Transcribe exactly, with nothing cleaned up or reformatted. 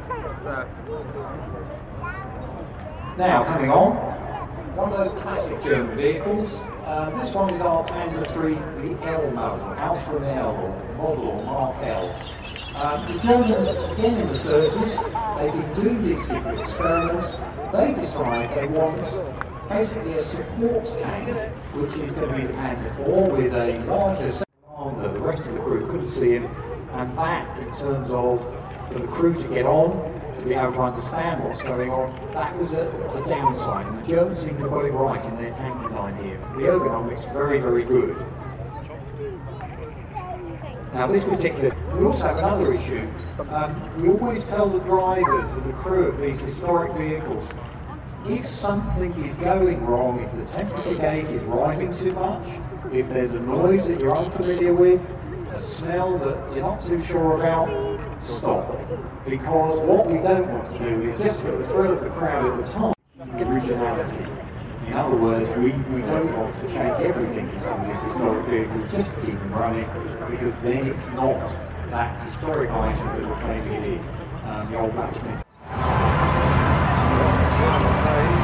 Now, coming on, one of those classic German vehicles. Uh, this one is our Panzer three, the L model, Ultra L, model or Mark L. Uh, the Germans, again in the thirties, they've been doing these secret experiments. They decide they want basically a support tank, which is going to be the Panzer four with a larger second commander. The rest of the crew couldn't see him, and that, in terms of for the crew to get on, to be able to understand what's going on, that was a, a downside. And the Germans seem to have got it right in their tank design here. The ergonomics very, very good. Now this particular, we also have another issue. Um, we always tell the drivers and the crew of these historic vehicles, if something is going wrong, if the temperature gauge is rising too much, if there's a noise that you're unfamiliar with, a smell that you're not too sure about, stop. Because what we don't want to do is just for the thrill of the crowd at the time, originality. In other words, we, we don't want to change everything in some of these historic vehicles just to keep them running, because then it's not that historic item that we're claiming it is. Um, the old blacksmith.